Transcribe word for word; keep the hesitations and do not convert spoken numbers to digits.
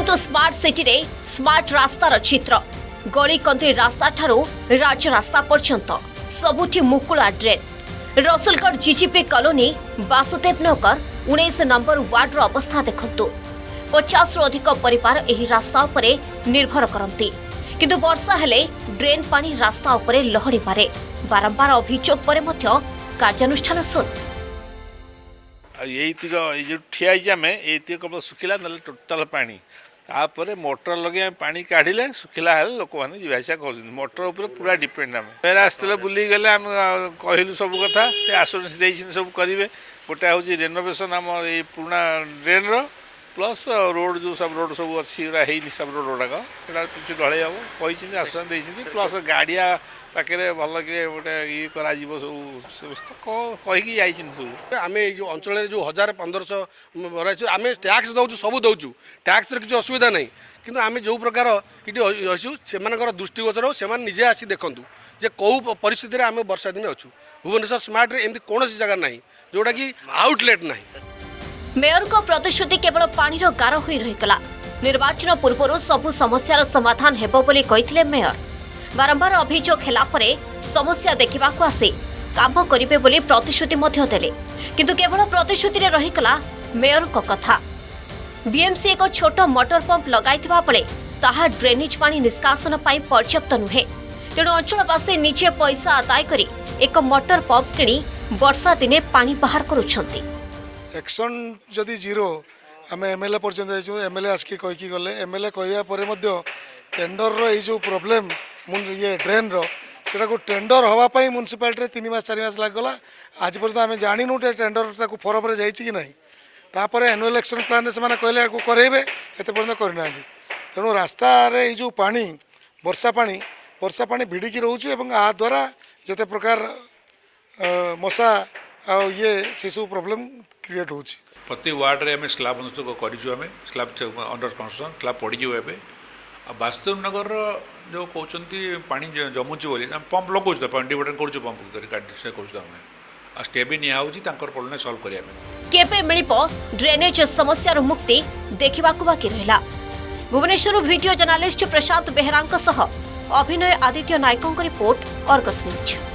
देखंतु smart city रे smart रास्तार चित्र गली कंत्री रास्ता ठारू राज्य रास्ता पर्यंत सबुठी मुकुला drain. Rasulgarh GGP colony Vasudev Nagar उन्नीस नंबर वार्ड अवस्था देखंतु पचास रु अधिक परिवार एही रास्ता उपरे निर्भर करती किंतु वर्षा हेले ड्रेन पानी रास्ता उपरे लहड़ी मारे। बारंबार अभियोग पर मध्य कार्यानुष्ठान सुन यही जो ठिया आम ये केवल सुखिला ना टोटाल पानी तापर मोटर लगे पानी काढ़िले सुखिला हेल्ले लोक मैंने जीवासा कर मोटर उपर पूरा डिपेंड आम मेरे आसते बुली गले आम कहलु सब कथा आश्योरेंस देते सब करेंगे। गोटे हूँ रेनोवेशन आम ये पुराना ड्रेन रो प्लस रोड जो सब रोड सब अच्छी सब रोड गुड़ाक किसी ढल हम कही आश्वासन देती प्लस गाड़िया पाखे भल कि गोटे ये कर कहीकि सब आम जो अंचल जो हजार पंद्रह सौ आम टैक्स दौचु सब दौचु टैक्स किसी असुविधा नहीं किंतु आम जो प्रकार ये अच्छु से दृष्टिगोचर से निजे आसी देखूँ जे कौ परिस्थिति आम वर्षा दिन अच्छु भुवनेश्वर स्मार्ट एमती कौन जगह ना जोटा कि आउटलेट ना। मेयर को प्रतिश्रुति केवल पानी गार हो रहीगला। निर्वाचन पूर्व सबु समस्यार समाधान हेबो बोली कहिथिले मेयर। बारंबार अभियोग हेला परे समस्या देखा आसी काम करिवे बोली प्रतिश्रुति मध्य देले किंतु केवल प्रतिश्रुति रे रहीगला मेयर को कथा। बीएमसी एक छोट मोटर पंप लगाइथिबा बेले ताहा ड्रेनेज पानी निष्कासन पाई पर्याप्त नुहे तेणु अंचलवासी निजे पैसा आदाय करी एक मोटर पंप किणी वर्षा दिने पानी बाहर करुछंती। एक्शन जदि जीरो आम एमएलए पर्यंत एमएलए आसिक कहीकि गले एमएलए कहवा टेंडर रो प्रोब्लेम ये ड्रेन रो सेटा को टेंडर हवापाई म्यूनिसिपालिटी तीन मास चार मास लगला आज पर्यंत आम जाणीनु टेंडर फॉर्म रे जाइछि कि नहीं तापर एनुअल एक्शन प्लान से कहले करेबे एते पर्यंत करना तेणु रास्ता रे जो पानी वर्षा पानी वर्षा पानी भिड़िकी रोचे आ द्वारा जते प्रकार मशा आ ये से सब प्रोब्लेम क्रिएट हो प्रति वार्ड रे आम स्लाब करें स्लाब अंडर कंस्ट्रक्शन स्लाब पड़ीज ए वास्तव नगर जो कहते पानी जमुची बोली पंप लगो डिपेंड कर पंप से कर स्टे भी निया प्रोब्लेम सॉल्व करिया केबे मिलिबो ड्रेनेज समस्या मुक्ति देखा बाकी रहिला। भुवनेश्वर वीडियो जर्नलिस्ट प्रशांत बेहरा अभिनय आदित्य नायकों रिपोर्ट अर्गस न्यूज।